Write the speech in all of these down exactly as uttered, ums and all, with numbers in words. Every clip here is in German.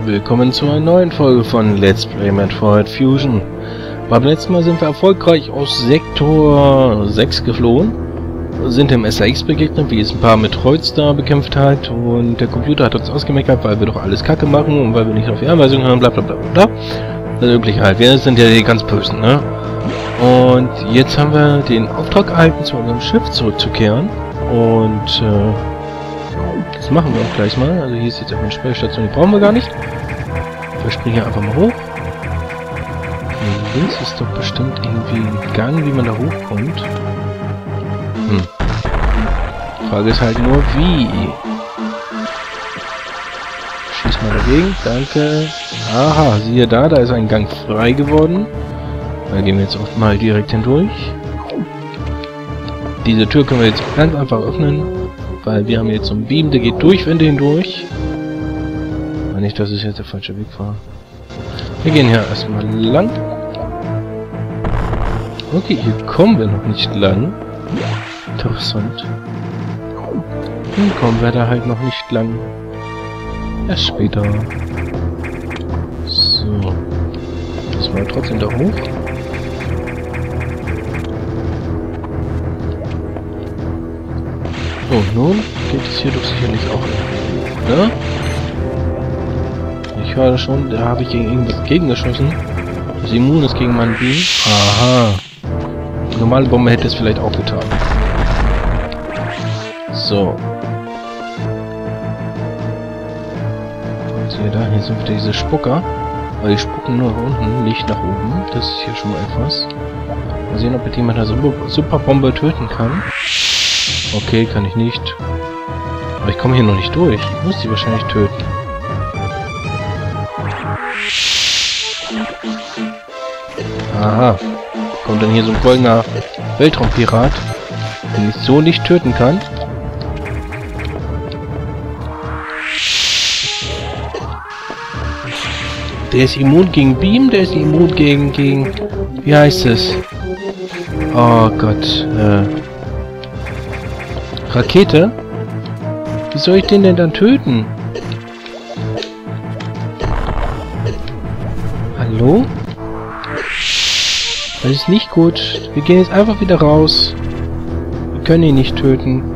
Willkommen zu einer neuen Folge von Let's Play Metroid Fusion. Beim letzten Mal sind wir erfolgreich aus Sektor sechs geflohen, sind im S A X begegnet, wie es ein paar Metroids da bekämpft hat, und der Computer hat uns ausgemeckert, weil wir doch alles Kacke machen und weil wir nicht auf die Anweisung hören, bla bla bla bla. Das übliche halt, wir sind ja die ganz Bösen, ne? Und jetzt haben wir den Auftrag erhalten, zu unserem Schiff zurückzukehren, und äh, das machen wir auch gleich mal. Also hier ist jetzt eine Speicherstation, die brauchen wir gar nicht. Wir springen hier einfach mal hoch. Hier links ist doch bestimmt irgendwie ein Gang, wie man da hochkommt. Hm. Die Frage ist halt nur, wie. Schieß mal dagegen, danke. Aha, siehe da, da ist ein Gang frei geworden. Da gehen wir jetzt auch mal direkt hindurch. Diese Tür können wir jetzt ganz einfach öffnen, weil wir haben jetzt so einen Beam, der geht durch Wände hindurch. Aber nicht, dass es jetzt der falsche Weg war. Wir gehen hier erstmal lang. Okay, hier kommen wir noch nicht lang. Interessant. Dann kommen wir da halt noch nicht lang. Erst später. So. Das war trotzdem da hoch. So, nun geht es hier doch sicherlich auch hoch, ne? Ich höre schon, da habe ich gegen irgendwas gegengeschossen. Das immun ist gegen meinen Beam. Aha. Die normale Bombe hätte es vielleicht auch getan. So. Und hier da, hier sind wieder diese Spucker. Aber die spucken nur nach unten, nicht nach oben. Das ist hier schon mal etwas. Mal sehen, ob jemand eine Superbombe töten kann. Okay, kann ich nicht. Aber ich komme hier noch nicht durch. Ich muss die wahrscheinlich töten. Aha. Kommt dann hier so ein goldener Weltraumpirat, den ich so nicht töten kann. Der ist immun gegen Beam, der ist immun gegen, gegen... Wie heißt es? Oh Gott, äh... Rakete? Wie soll ich den denn dann töten? Hallo? Das ist nicht gut. Wir gehen jetzt einfach wieder raus. Wir können ihn nicht töten.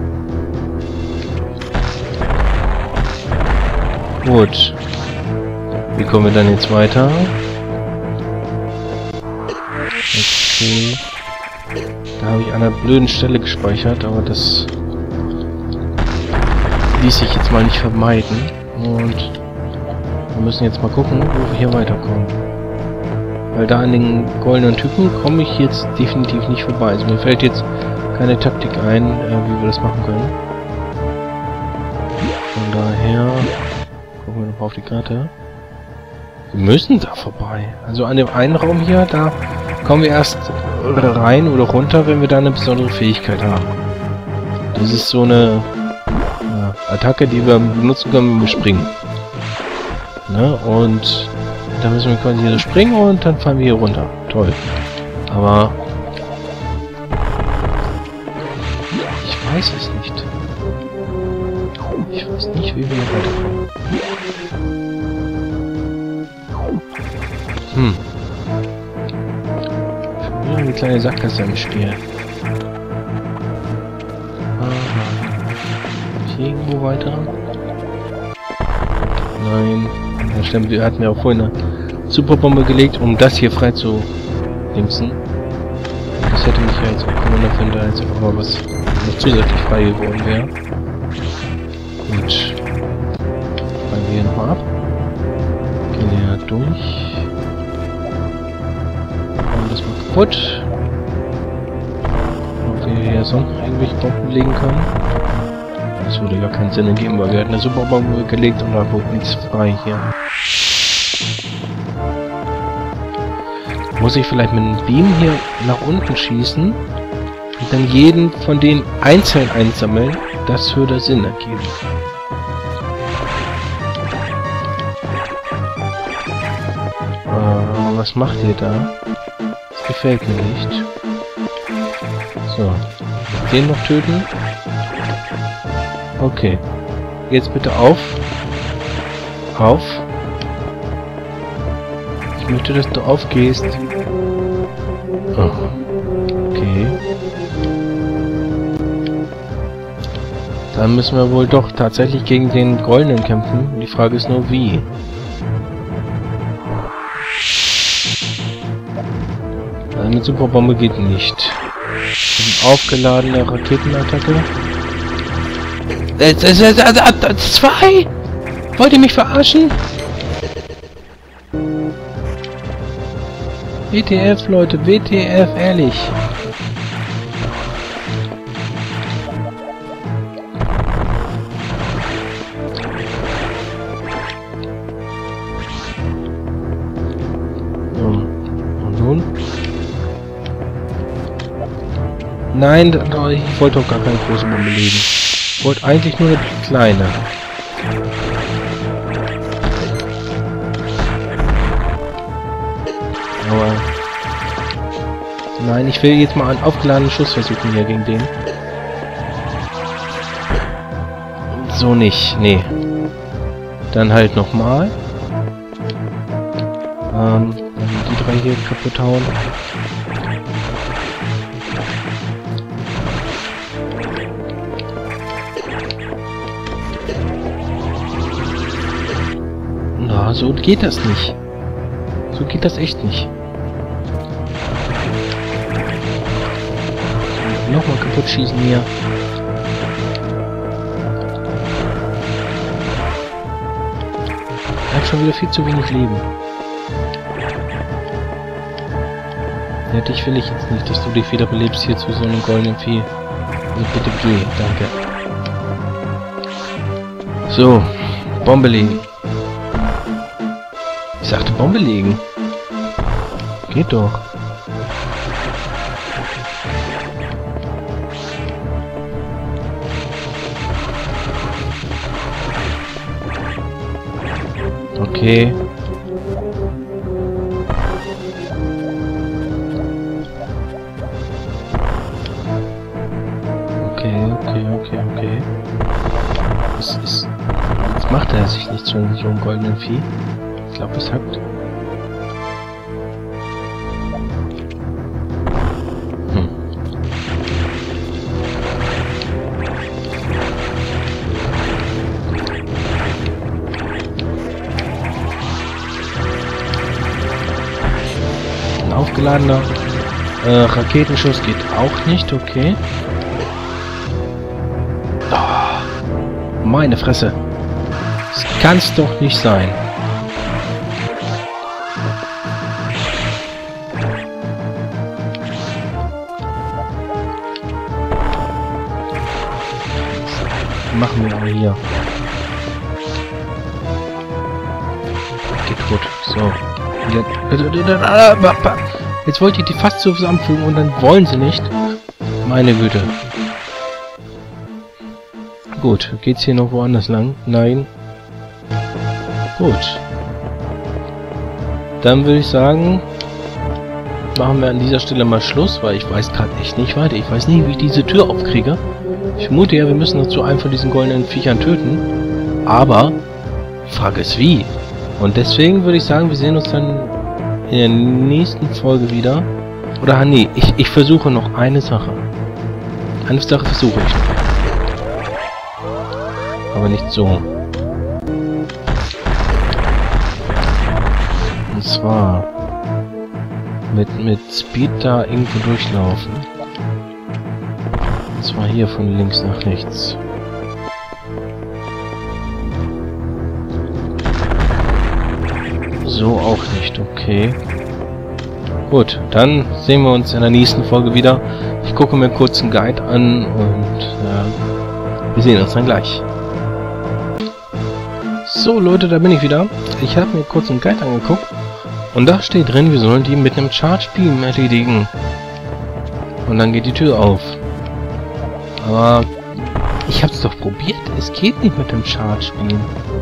Gut. Wie kommen wir dann jetzt weiter? Okay. Da habe ich an einer blöden Stelle gespeichert, aber das ließ sich jetzt mal nicht vermeiden. Und wir müssen jetzt mal gucken, wo wir hier weiterkommen. Weil da an den goldenen Typen komme ich jetzt definitiv nicht vorbei. Also mir fällt jetzt keine Taktik ein, äh, wie wir das machen können. Von daher gucken wir noch auf die Karte. Wir müssen da vorbei. Also an dem einen Raum hier, da kommen wir erst rein oder runter, wenn wir da eine besondere Fähigkeit haben. Das ist so eine ja, Attacke, die wir benutzen können, wenn wir springen. Ne? Und da müssen wir quasi hier springen und dann fallen wir hier runter. Toll. Aber ich weiß es nicht. Ich weiß nicht, wie wir hier weiterkommen. Hm. Schon wieder eine kleine Sackgasse im Spiel. Hier irgendwo weiter? Nein. Ja, stimmt, wir hatten ja auch vorhin eine Superbombe gelegt, um das hier frei zu linksen. Das hätte mich ja jetzt auch gewundert, wenn da jetzt auch mal was noch zusätzlich frei geworden wäre. Gut. Fallen wir hier nochmal ab. Gehen wir hier durch. Machen das mal kaputt. Ob wir hier sonst noch irgendwelche Bomben legen können. Das würde gar keinen Sinn ergeben, weil wir hatten eine Superbombe gelegt und da wurde nichts frei hier. Muss ich vielleicht mit einem Beam hier nach unten schießen und dann jeden von denen einzeln einsammeln? Das würde Sinn ergeben. Äh, was macht ihr da? Das gefällt mir nicht. So. Den noch töten? Okay. Jetzt bitte auf. Auf. Ich möchte, dass du aufgehst. Oh. Okay. Dann müssen wir wohl doch tatsächlich gegen den Goldenen kämpfen. Die Frage ist nur, wie. Also mit Superbombe geht nicht. Eine aufgeladene Raketenattacke. Zwei! Wollt ihr mich verarschen? W T F, Leute, W T F, ehrlich. So. Und nun? Nein, ich wollte doch gar keine große Bombe legen. Ich wollte eigentlich nur eine kleine. Aber... Nein, ich will jetzt mal einen aufgeladenen Schuss versuchen hier gegen den. So nicht, nee. Dann halt nochmal. Ähm, die drei hier kaputt hauen. Na, so geht das nicht. So geht das echt nicht. Nochmal kaputt schießen hier. Er hat schon wieder viel zu wenig Leben. Ja, dich will ich jetzt nicht, dass du dich wieder belebst hier zu so einem goldenen Vieh. Also bitte geh, danke. So, Bombe legen. Ich sagte Bombe legen. Geht doch. Okay. Okay, okay, okay, okay. Was ist... Jetzt macht er sich nicht zu so einem goldenen Vieh. Ich glaube, es hackt. Hm. Ein aufgeladener äh, Raketenschuss geht auch nicht, okay. Oh, meine Fresse. Das kann's doch nicht sein. Machen wir aber hier. Geht tot. So. Jetzt wollt ihr die fast zusammenfügen und dann wollen sie nicht. Meine Güte. Gut. Geht's hier noch woanders lang? Nein. Gut. Dann würde ich sagen, machen wir an dieser Stelle mal Schluss, weil ich weiß gerade echt nicht weiter. Ich weiß nicht, wie ich diese Tür aufkriege. Ich vermute ja, wir müssen dazu einen von diesen goldenen Viechern töten. Aber die Frage ist wie. Und deswegen würde ich sagen, wir sehen uns dann in der nächsten Folge wieder. Oder nee, ich, ich versuche noch eine Sache. Eine Sache versuche ich noch. Aber nicht so. Und zwar mit, mit Speed da irgendwo durchlaufen. Und zwar hier von links nach rechts. So auch nicht, okay. Gut, dann sehen wir uns in der nächsten Folge wieder. Ich gucke mir kurz einen Guide an und äh, wir sehen uns dann gleich. So Leute, da bin ich wieder. Ich habe mir kurz einen Guide angeguckt und da steht drin, wir sollen die mit einem Charge Beam erledigen. Und dann geht die Tür auf. Aber ich habe es doch probiert. Es geht nicht mit dem Charge Beam.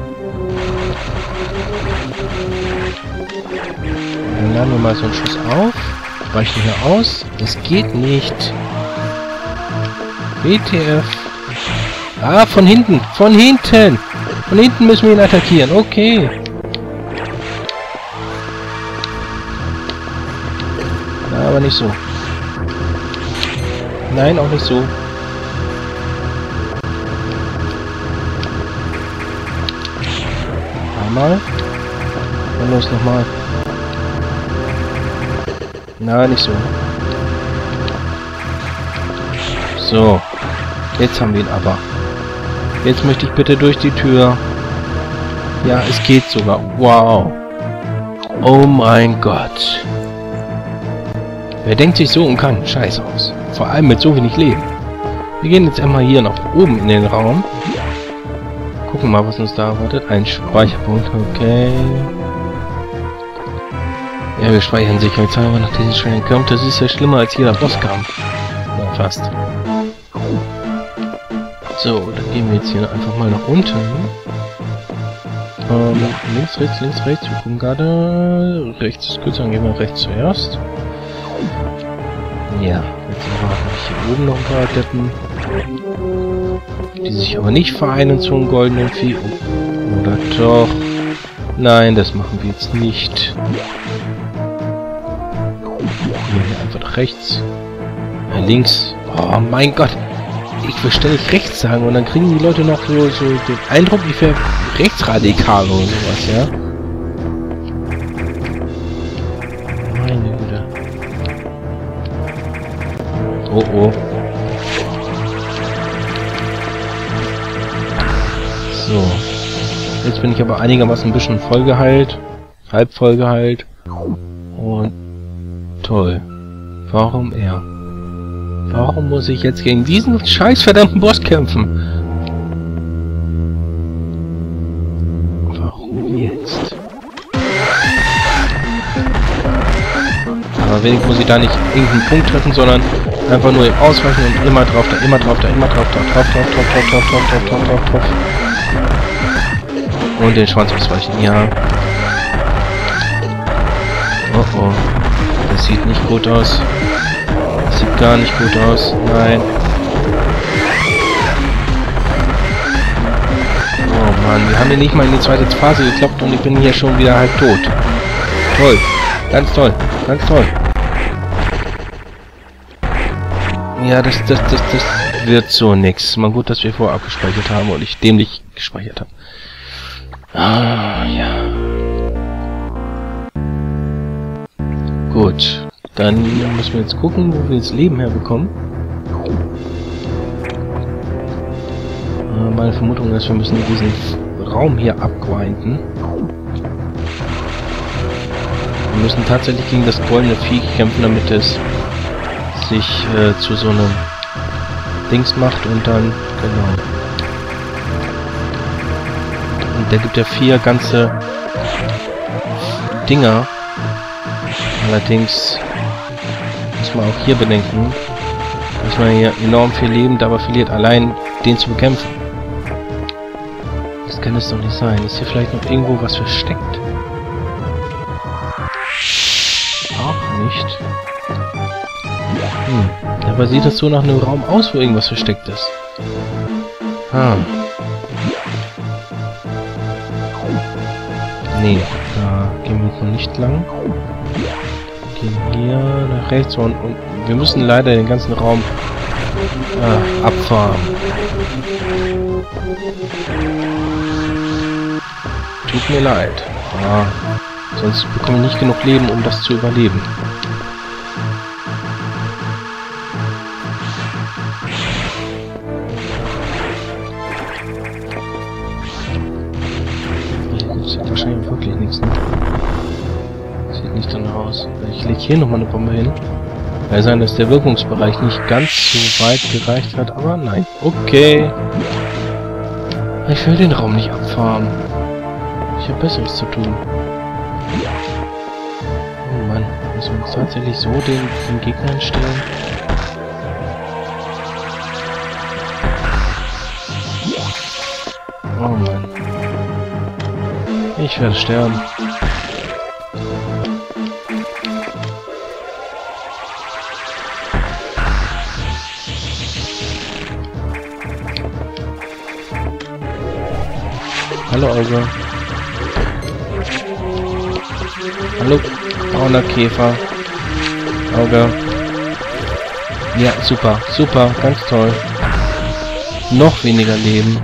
Dann laden wir mal so einen Schuss auf. Weichen hier aus. Es geht nicht. W T F. Ah, von hinten. Von hinten. Von hinten müssen wir ihn attackieren. Okay. Aber nicht so. Nein, auch nicht so. Einmal. Und los nochmal. Na, nicht so. So. Jetzt haben wir ihn aber. Jetzt möchte ich bitte durch die Tür. Ja, es geht sogar. Wow. Oh mein Gott. Wer denkt sich so und kann? Scheiß aus. Vor allem mit so wenig Leben. Wir gehen jetzt einmal hier nach oben in den Raum. Gucken mal, was uns da erwartet. Ein Speicherpunkt, okay. Ja, wir speichern sicherheitshalber nach diesem schnellen Kampf. Das ist ja schlimmer als jeder Bosskampf. Na, fast. So, dann gehen wir jetzt hier einfach mal nach unten. Ähm, links, rechts, links, rechts. Wir gucken gerade. Rechts ist kürzer, dann gehen wir rechts zuerst. Ja, jetzt erwarten wir hier oben noch ein paar Deppen. Die sich aber nicht vereinen zum goldenen Vieh. Oder doch? Nein, das machen wir jetzt nicht. Hier einfach nach rechts. Ja, links. Oh mein Gott. Ich will ständig rechts sagen und dann kriegen die Leute noch so, so den Eindruck, ich wäre rechtsradikal oder sowas, ja? Meine Güte. Oh oh. So. Jetzt bin ich aber einigermaßen ein bisschen vollgeheilt. Halb vollgeheilt. Und toll. Warum er? Warum muss ich jetzt gegen diesen scheiß verdammten Boss kämpfen? Warum jetzt? Aber wenig muss ich da nicht irgendeinen Punkt treffen, sondern einfach nur im Ausweichen und immer drauf, da immer drauf, da immer drauf, da drauf, drauf, drauf, drauf, drauf, drauf, drauf, drauf, drauf, drauf. Und den Schwanz ausweichen, ja. Oh oh. Das sieht nicht gut aus. Das sieht gar nicht gut aus. Nein. Oh Mann, wir haben hier nicht mal in die zweite Phase gekloppt und ich bin hier schon wieder halb tot. Toll. Ganz toll. Ganz toll. Ja, das, das, das, das wird so nix. Mal gut, dass wir vorher abgespeichert haben und ich dämlich gespeichert habe. Ah, ja. Gut. Dann müssen wir jetzt gucken, wo wir das Leben herbekommen. Äh, meine Vermutung ist, wir müssen diesen Raum hier abgrinden. Wir müssen tatsächlich gegen das goldene Vieh kämpfen, damit es sich äh, zu so einem Dings macht und dann, genau. Und der gibt ja vier ganze Dinger. Allerdings muss man auch hier bedenken, dass man hier enorm viel Leben dabei verliert, allein den zu bekämpfen. Das kann es doch nicht sein. Ist hier vielleicht noch irgendwo was versteckt? Auch nicht. Hm. Dabei sieht es so nach einem Raum aus, wo irgendwas versteckt ist. Ah. Nee, da gehen wir noch nicht lang. Wir gehen hier nach rechts und, und wir müssen leider den ganzen Raum äh, abfahren. Tut mir leid. Ah, sonst bekomme ich nicht genug Leben, um das zu überleben. Wahrscheinlich wirklich nichts. Ne? Sieht nicht danach aus. Ich lege hier nochmal eine Bombe hin. Kann sein, dass der Wirkungsbereich nicht ganz so weit gereicht hat, aber nein. Okay. Ich will den Raum nicht abfahren. Ich habe Besseres zu tun. Oh Mann, müssen wir uns tatsächlich so den, den Gegnern stellen? Oh Mann. Ich werde sterben. Hallo Auge. Hallo brauner Käfer. Auge. Ja, super, super, ganz toll. Noch weniger Leben.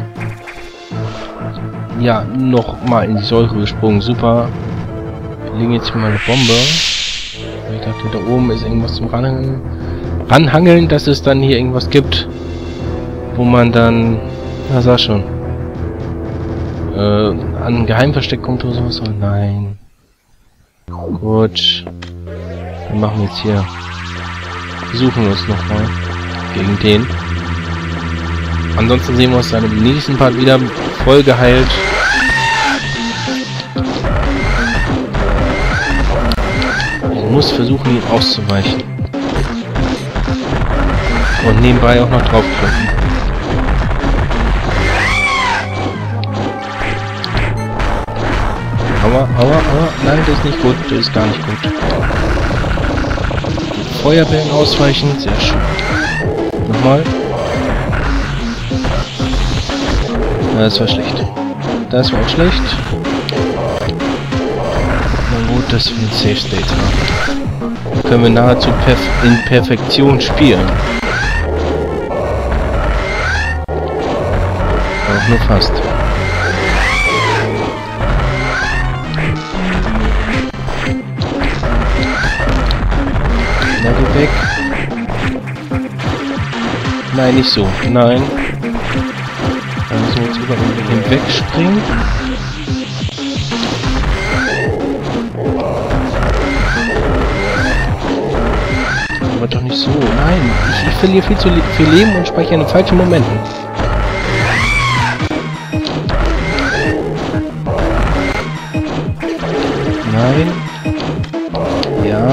Ja, noch mal in die Säure gesprungen, super. Wir legen jetzt hier mal eine Bombe. Ich dachte, da oben ist irgendwas zum Ranhangeln. Ranhangeln, dass es dann hier irgendwas gibt, wo man dann, na sag schon, äh, an ein Geheimversteck kommt oder sowas. Oh nein. Gut. Wir machen jetzt hier. Versuchen wir uns nochmal gegen den. Ansonsten sehen wir uns dann im nächsten Part wieder voll geheilt. Ich muss versuchen, ihn auszuweichen. Und nebenbei auch noch draufdrücken. Aua, aua, aua. Nein, das ist nicht gut. Das ist gar nicht gut. Feuerbällen ausweichen. Sehr schön. Nochmal. Das war schlecht. Das war auch schlecht. Na gut, dass wir ein Safe State haben. Dann können wir nahezu perf in Perfektion spielen. Auch nur fast. Na, geh weg. Nein, nicht so. Nein. Da müssen wir jetzt über ihn hinweg springen. Aber doch nicht so. Nein, ich, ich verliere viel zu le viel Leben und speichere in den falschen Momenten. Nein. Ja.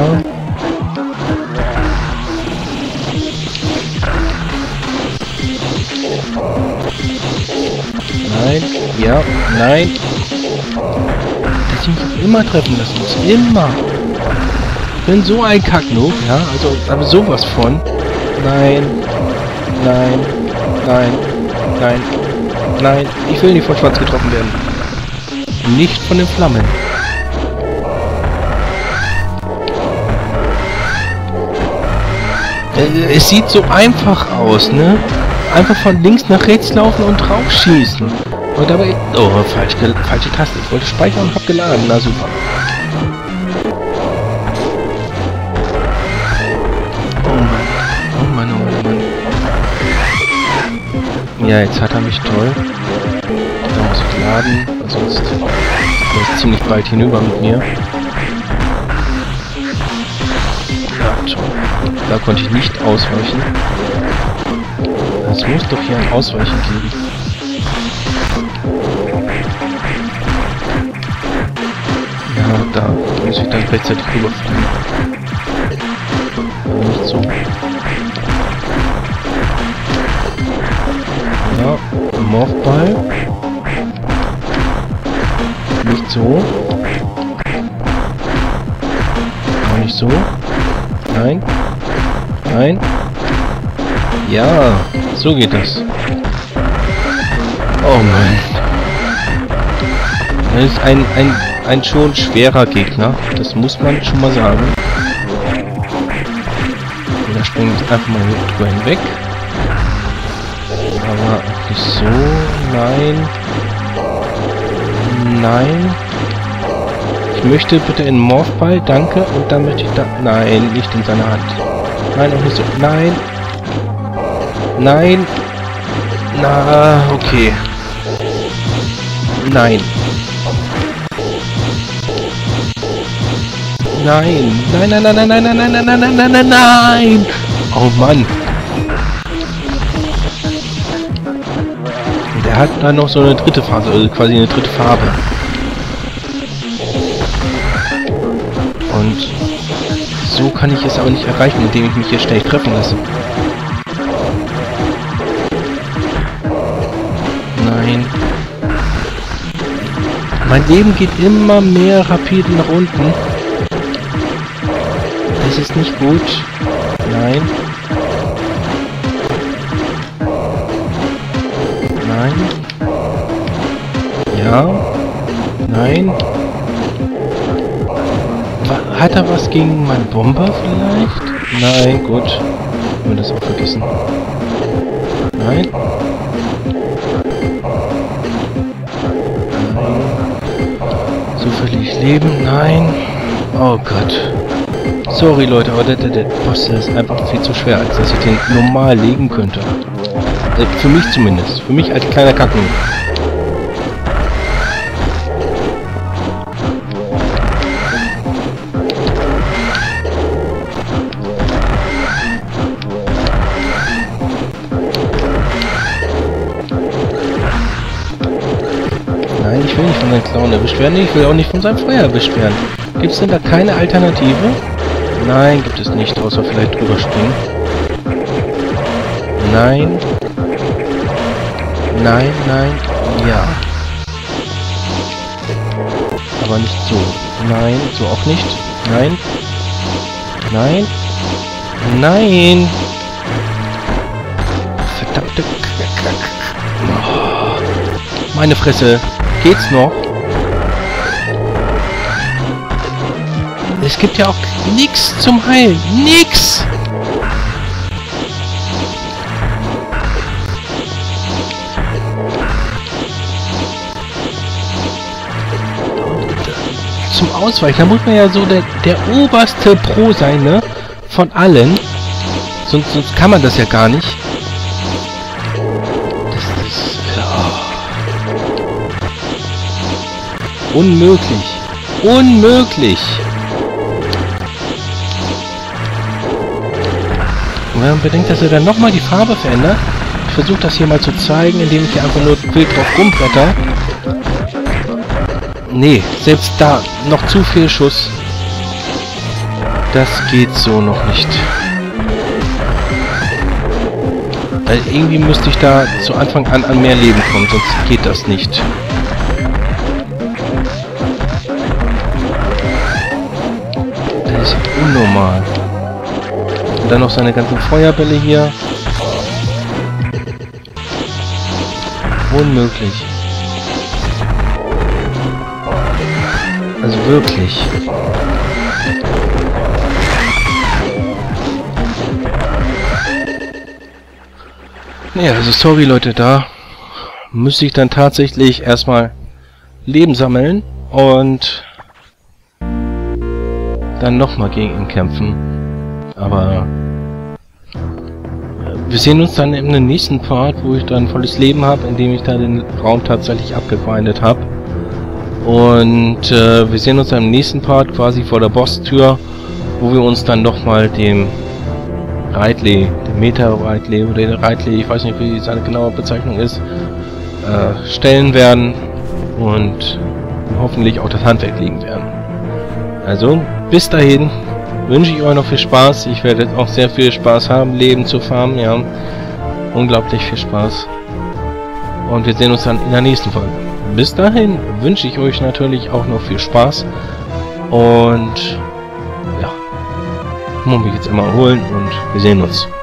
Nein, ja, nein. Dass sie mich immer treffen lassen muss. Immer. Ich bin so ein Kacknoob, ja. Also, aber sowas von. Nein. Nein. Nein. Nein. Nein. Ich will nicht von Schwanz getroffen werden. Nicht von den Flammen. Es sieht so einfach aus, ne? Einfach von links nach rechts laufen und drauf schießen. Und dabei... Oh, falsch, falsche Taste. Ich wollte speichern und hab geladen. Na super. Oh Mann. Oh Mann, oh Mann, oh Mann. Ja, jetzt hat er mich toll. Da muss ich laden. Sonst ist er ziemlich bald hinüber mit mir. Ja, toll. Da konnte ich nicht ausweichen. Es muss doch hier ein Ausweichen geben. Ja, da muss ich dann rechtzeitig rüberfliegen. Aber nicht so. Ja, Morphball. Nicht so. Auch nicht so. Nein. Nein. Ja, so geht das. Oh Mann. Das ist ein, ein, ein schon schwerer Gegner. Das muss man schon mal sagen. Und da springe ich einfach mal drüber hinweg. Aber nicht so. Nein. Nein. Ich möchte bitte in Morphball, danke. Und dann möchte ich da... Nein, nicht in seiner Hand. Nein, auch nicht so. Nein. Nein. Na, okay. Nein. Nein. Nein, nein, nein, nein, nein, nein, nein, nein, nein, nein, nein, nein. Oh Mann. Der hat da noch so eine dritte Phase, also quasi eine dritte Farbe. Und so kann ich es aber nicht erreichen, indem ich mich hier ständig treffen lasse. Nein. Mein Leben geht immer mehr rapide nach unten. Das ist nicht gut. Nein. Nein. Ja. Nein. Hat er was gegen meinen Bomber vielleicht? Nein, gut. Ich will das auch vergessen. Nein. Nein. So verliere ich Leben. Nein. Oh Gott. Sorry Leute, aber der, der, der Boss ist einfach viel zu schwer, als dass ich den normal legen könnte. Äh, für mich zumindest. Für mich als kleiner Kacken. Nein, ich will nicht von seinem Clown erwischt werden. Ich will auch nicht von seinem Feuer erwischt werden. Gibt es denn da keine Alternative? Nein, gibt es nicht, außer vielleicht drüber springen. Nein. Nein, nein, ja. Aber nicht so. Nein, so auch nicht. Nein. Nein. Nein. Verdammte Kack. Oh. Meine Fresse. Geht's noch? Es gibt ja auch nichts zum Heilen. Nix! Zum Ausweichen, da muss man ja so der, der oberste Pro sein, ne? Von allen. Sonst, sonst kann man das ja gar nicht. Das ist... Oh. Unmöglich. Unmöglich. Und wenn man bedenkt, dass er dann nochmal die Farbe verändert. Ich versuche das hier mal zu zeigen, indem ich hier einfach nur wild drauf rumbretter. Nee, selbst da noch zu viel Schuss. Das geht so noch nicht. Weil irgendwie müsste ich da zu Anfang an an mehr Leben kommen, sonst geht das nicht. Das ist unnormal. Und dann noch seine ganzen Feuerbälle hier. Unmöglich. Also wirklich. Naja, also sorry Leute, da müsste ich dann tatsächlich erstmal Leben sammeln und dann nochmal gegen ihn kämpfen. Aber wir sehen uns dann in dem nächsten Part, wo ich dann volles Leben habe, indem ich da den Raum tatsächlich abgegrindet habe. Und äh, wir sehen uns dann im nächsten Part quasi vor der Boss-Tür, wo wir uns dann nochmal dem Reitley, dem Meta-Reitley oder der Reitley, ich weiß nicht, wie seine genaue Bezeichnung ist, äh, stellen werden und hoffentlich auch das Handwerk legen werden. Also, bis dahin wünsche ich euch noch viel Spaß. Ich werde auch sehr viel Spaß haben, Leben zu farmen, ja. Unglaublich viel Spaß. Und wir sehen uns dann in der nächsten Folge. Bis dahin wünsche ich euch natürlich auch noch viel Spaß. Und ja, muss mich jetzt immer holen und wir sehen uns.